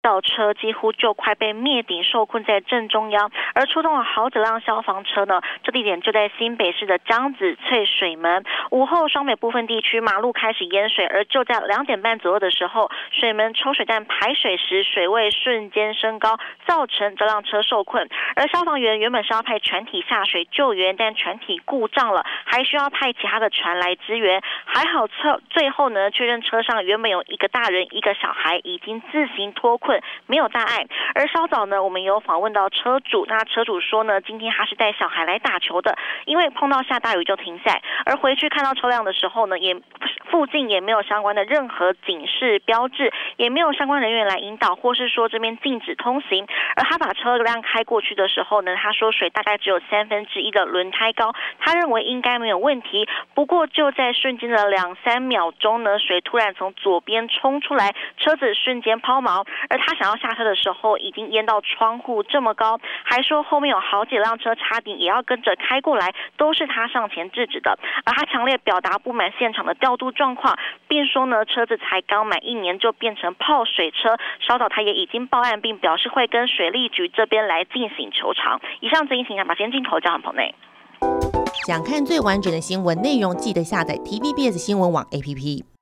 轿车几乎就快被灭顶，受困在正中央，而出动了好几辆消防车呢。这地点就在新北市的江子翠水门。午后双北部分地区马路开始淹水，而就在2点半左右的时候，水门抽水站排水时水位瞬间升高，造成这辆车受困。而消防员原本是要派船体下水救援，但船体故障了，还需要派其他的船来支援。还好最后呢，确认车上原本有1个大人1个小孩已经自行脱困，没有大碍。而稍早呢，我们有访问到车主，那车主说呢，今天他是带小孩来打球的，因为碰到下大雨就停赛，而回去看到车辆的时候呢，附近也没有相关的任何警示标志，也没有相关人员来引导，或是说这边禁止通行。而他把车辆开过去的时候呢，他说水大概只有1/3的轮胎高，他认为应该没有问题。不过就在瞬间的2-3秒钟呢，水突然从左边冲出来，车子瞬间抛锚。而他想要下车的时候，已经淹到窗户这么高，还说后面有好几辆车差点也要跟着开过来，都是他上前制止的。而他强烈表达不满现场的调度状况，并说呢，车子才刚满1年就变成泡水车。稍早他也已经报案，并表示会跟水利局这边来进行求偿。以上最新情况，把先镜头交给棚内。 想看最完整的新闻内容，记得下载 TVBS 新闻网 APP。